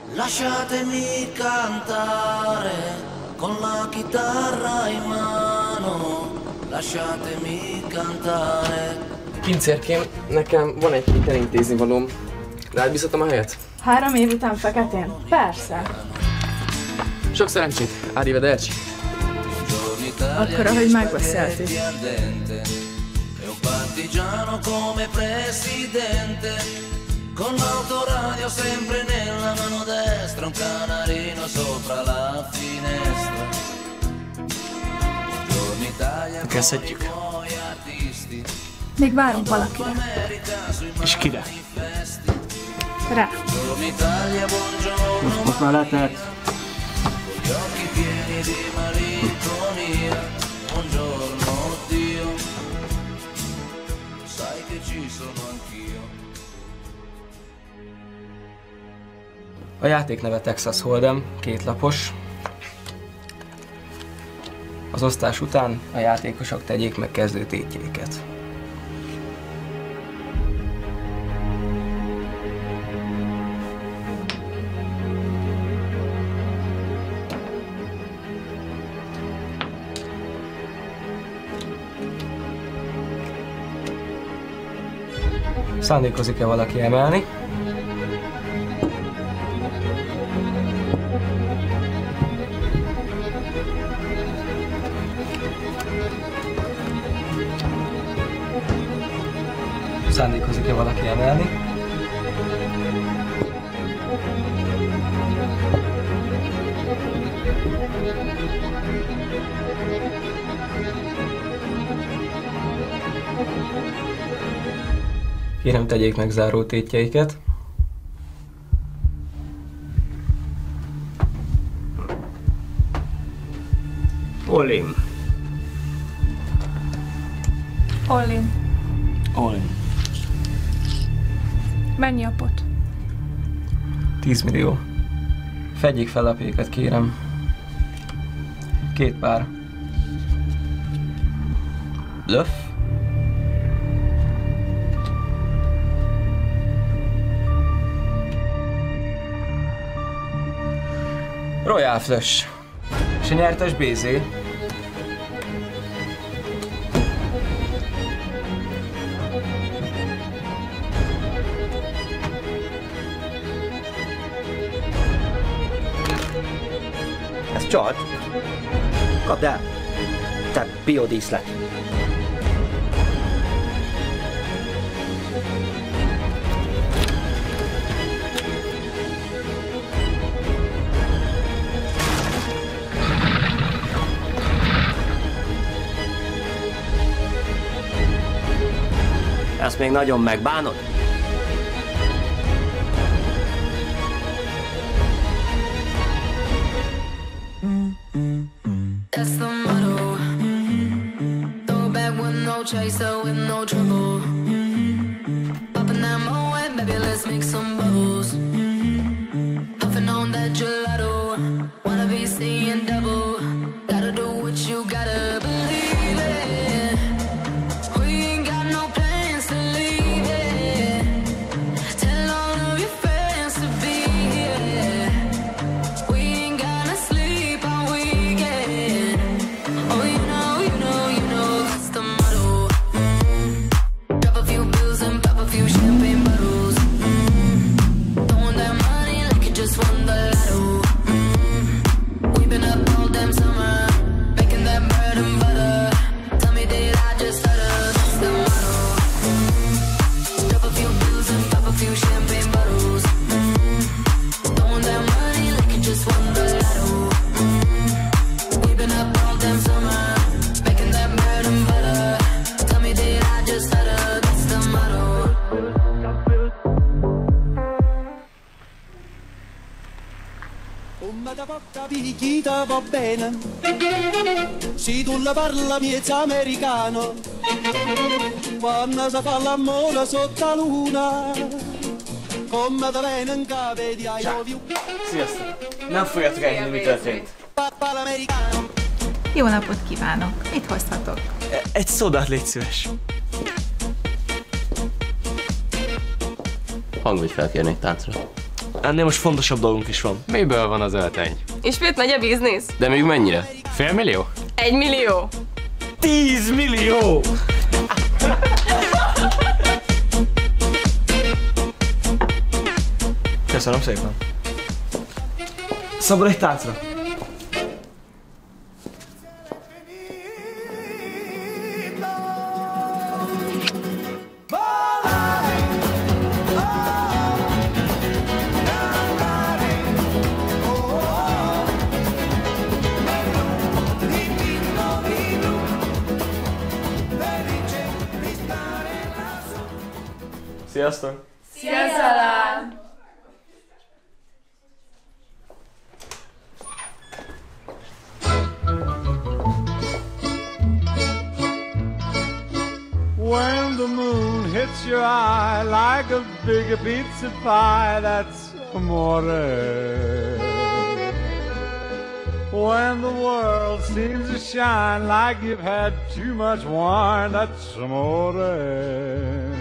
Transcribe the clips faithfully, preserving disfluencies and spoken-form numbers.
Lasciatemi cantare con la chitarra in mano. Lasciatemi cantare. Pincérkém, nekem van egy-két elintézni valóm. Rád bízhatom a helyet? Három év után feketén? Persze. Sok szerencsét, arrivederci. Akkor, ahogy megbeszéltük. Partigiano come presidente, con l'autoradio sempre nella mano destra, un canarino sopra la finestra. Buongiorno Italia, kezdhetjük. Még várunk valakire. És kire? Rá. Most, most már lehetett. A játékneve Texas Hold'em, kétlapos. Az osztás után a játékosok tegyék meg kezdő tétjeiket. Szándékozik-e valaki emelni? Szándékozik-e valaki emelni? Kérem, tegyék meg záró tétjeiket. All in. All in. All in. Mennyi a pot? tíz millió. Fedjék fel lapjaikat, kérem. Két pár. Bluff. Royal Flush. És a nyertes bé zé. Ez csalt. Kapd el. Te biodíszlet. Ezt még nagyon megbánod? That's the motto. Throw back with no chaser, with no trouble. Popping that moe, baby, let's make some bubbles. Puffing on that gelato. Wanna be seeing double. Gotta do what you gotta believe it. We ain't got no plans to leave it. Tell all of your friends to be here. We ain't gonna sleep all weekend. Oh, you know, you know, you know, that's the motto. Mm-hmm. Drop a few bills and pop a few champagne bottles. Mm-hmm. Throwing that money like you just won the lotto. Mm-hmm. We've been up all damn summer, making that bread and butter. Tell me, did I just stutter? That's the motto. Mm-hmm. Drop a few bills and pop a few champagne bottles. Mm-hmm. Throwing that money like you just won the lotto. Mm-hmm. We've been up all damn summer, making that bread and butter. Tell me, did I just stutter? That's the motto. Come da porta picchita va bene, se tu la parla miezza americano, quando si fa l'amore sotto la luna, come da bene in cave di I love you. Sziasztok! Nem fogjátok elhinni, mi történt. Papa l'americano. Jó napot kívánok! Mit hozhatok? Egy szódát, légy szíves. Hangvigy felkérnék táncra. Ennél most fontosabb dolgunk is van. Miből van az öltöny? Ismét megy a biznisz? De még mennyire? Fél millió? Egy millió? Tíz millió! Köszönöm szépen. Szabad egy táncra. Sziasztok! Szia, Zalán! When the moon hits your eye like a big pizza pie, that's amore. When the world seems to shine like you've had too much wine, that's amore.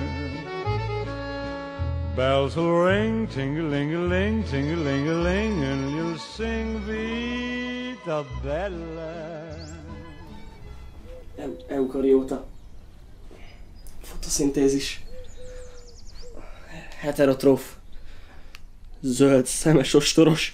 Bells will ring, ting-a-ling-a-ling, ting-a-ling-a-ling, and you'll sing Vita Bella. Eukarióta. Fotoszintézis. Heterotróf. Zöld szemes ostoros.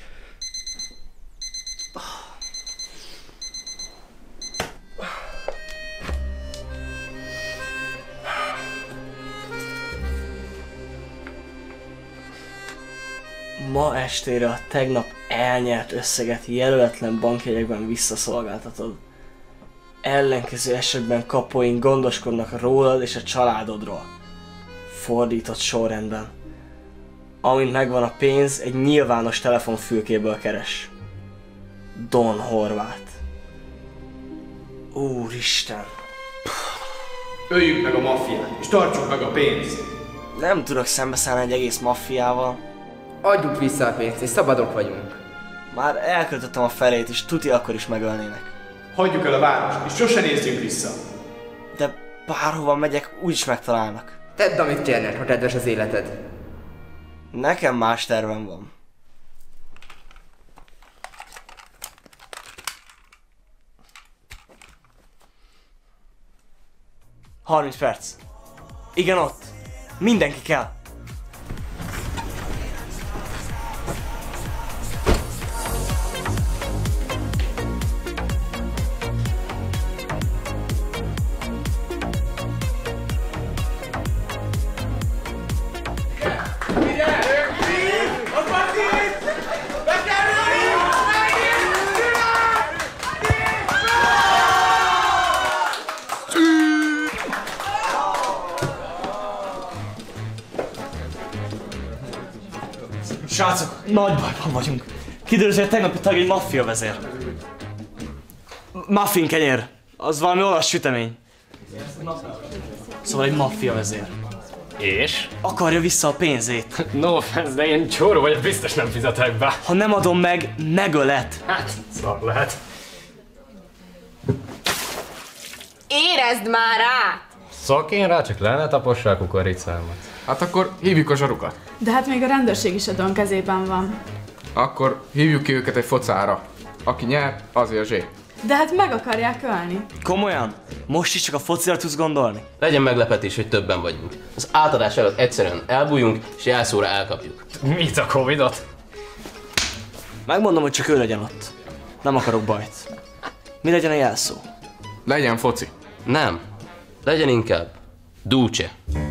Ma estére a tegnap elnyert összeget jelöletlen bankjegyekben visszaszolgáltatod. Ellenkező esetben kapoink gondoskodnak rólad és a családodról. Fordított sorrendben. Amint megvan a pénz, egy nyilvános telefonfülkéből keres. Don Horváth. Úristen. Öljük meg a maffiát, és tartsuk meg a pénzt! Nem tudok szembeszállni egy egész maffiával. Adjuk vissza a pénzt, és szabadok vagyunk. Már elköltöttem a felét, és tuti akkor is megölnének. Hagyjuk el a várost, és sose nézzünk vissza! De bárhova megyek, úgyis megtalálnak. Tedd, amit kérnek, ha kedves az életed. Nekem más tervem van. harminc perc. Igen, ott. Mindenki kell. Srácok, nagy bajban vagyunk. Kiderül, hogy a tegnapi tag egy maffia vezér. Muffin kenyér. Az valami olasz sütemény. Szóval egy maffia vezér. És? Akarja vissza a pénzét. No offense, de én csóró vagyok, biztos nem fizetek be. Ha nem adom meg, megölet. Hát, szar lehet. Érezd már át! Szok én rá, csak le ne tapossa a kukoricámat. Hát akkor hívjuk a zsarukat. De hát még a rendőrség is a Don kezében van. Akkor hívjuk ki őket egy focára. Aki nyer, azért a zsé. De hát meg akarják ölni. Komolyan? Most is csak a focira tudsz gondolni? Legyen meglepetés, hogy többen vagyunk. Az átadás előtt egyszerűen elbújunk, és jelszóra elkapjuk. Mit a Covidot? Megmondom, hogy csak ő legyen ott. Nem akarok bajt. Mi legyen a jelszó? Legyen foci. Nem. Legyen inkább Duce.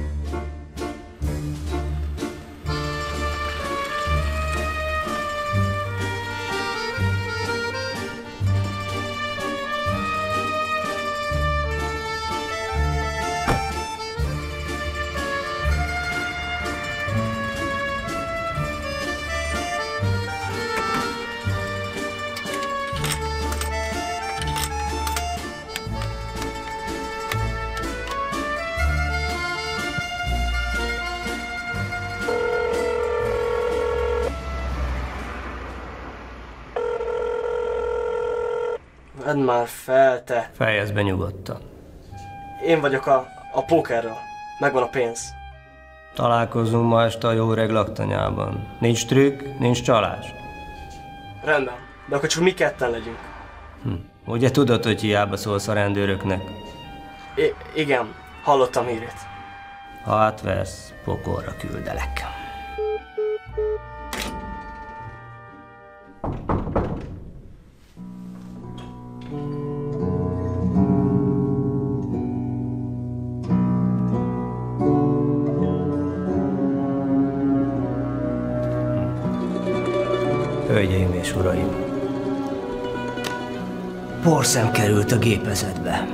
Vedd már fel, te! Fejezd be nyugodtan. Én vagyok a, a pókerről. Megvan a pénz. Találkozunk ma este a jó öreg laktanyában. Nincs trükk, nincs csalás. Rendben, de akkor csak mi ketten legyünk. Hm. Ugye tudod, hogy hiába szólsz a rendőröknek? I- igen, hallottam hírét. Ha átversz, pokolra küldelek. Hölgyeim és uraim! Porszem került a gépezetbe.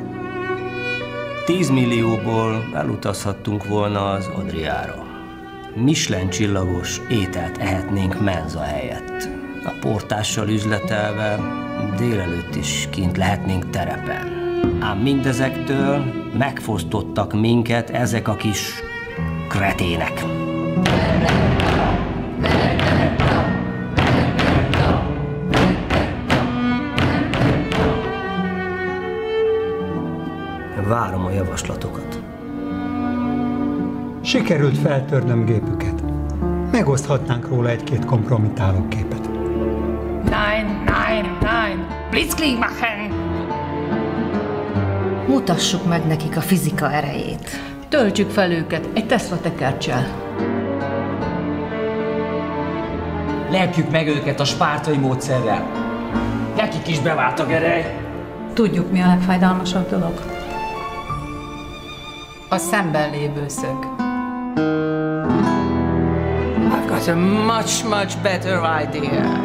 Tíz millióból elutazhattunk volna az Adriára. Michelin csillagos ételt ehetnénk menza helyett. A portással üzletelve délelőtt is kint lehetnénk terepen. Ám mindezektől megfosztottak minket ezek a kis kretének. Várom a javaslatokat. Sikerült feltörnöm gépüket. Megoszthatnánk róla egy-két kompromittáló képet. Nein, nein, nein! Blitzkrieg machen! Mutassuk meg nekik a fizika erejét. Töltsük fel őket egy Tesla tekerccsel. Lepjük meg őket a spártai módszerrel. Nekik is bevált a gerej. Tudjuk, mi a legfájdalmasabb dolog. A szemben lévő szög. I've got a much, much better idea.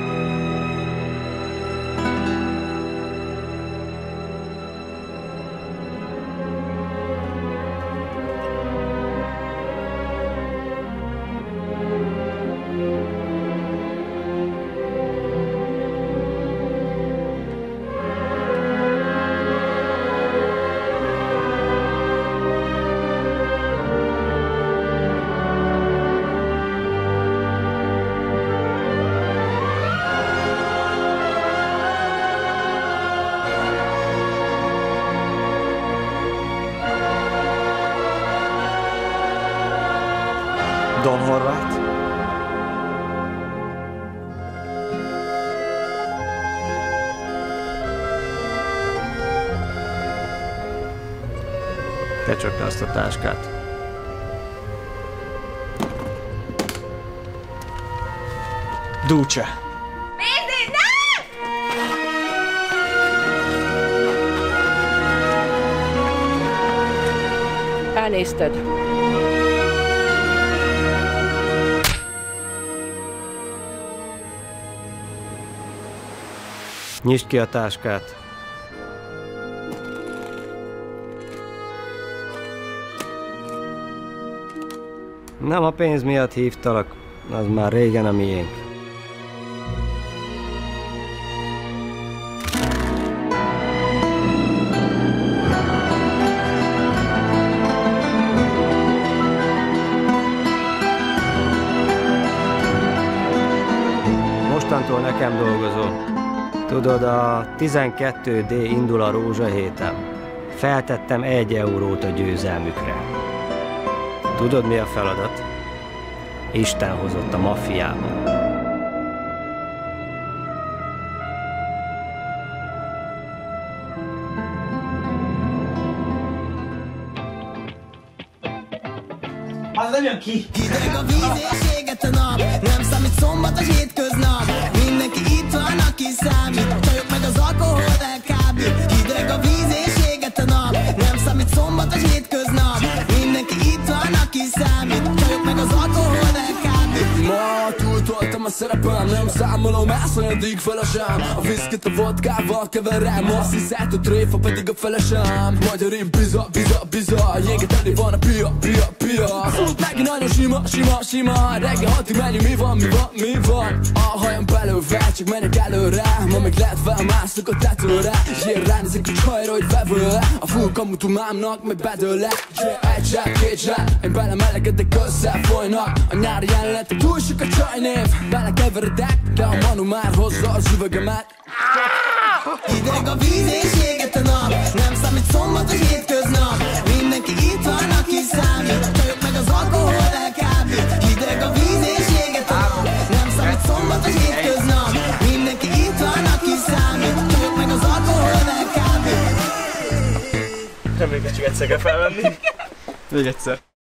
Don Horváth? Te csak le azt a táskát. Duce. Nézd, ne! Elnézted. Nyisd ki a táskát. Nem a pénz miatt hívtalak, az már régen a miénk. Mostantól nekem dolgozol. Tudod, a tizenkettő dé indul a rózsahéten. Feltettem egy eurót a győzelmükre. Tudod, mi a feladat? Isten hozott a maffiába. Az nem jön ki! Hideg a víz és éget a nap, nem számít szombatos hétköznap. Mindenki itt van, aki számít, csajok meg az alkohol elkábít. Hideg a víz és éget a nap, nem számít szombatos hétköznap. Mindenki itt van, aki számít, csajok meg az alkohol elkábít. Ma túltoltam a szerepem, nem számolom elszanyadik felesem. A viszkit a vodkával keverem, azt hiszed, hogy tréfa pedig a felesem. Magyarin biza, biza, biza, jéget elé van a pia, pia, pia. Szólt megint nagyon sima, sima, sima. Reggel hatig megyünk, mi van, mi van, mi van. A hajam belőve, csak menjek előre. Ma még lehet felmászok a tetőre. Jér ránézik a csajra, hogy vevő. A full kamutu mámnak meg bedőle. Egy zseb, két zseb, én belemelegedek, összefolynak a nyári jelenetek. Túl sok a csajnév, belekeveredek, de a manu már hozza az üvegemet. Hideg a víz és éget a nap, nem számít szombatos hétköznap. Mindenki itt van, aki számít, csajok meg az alkohol Nem még csak egyszer kell felvenni. Még egyszer.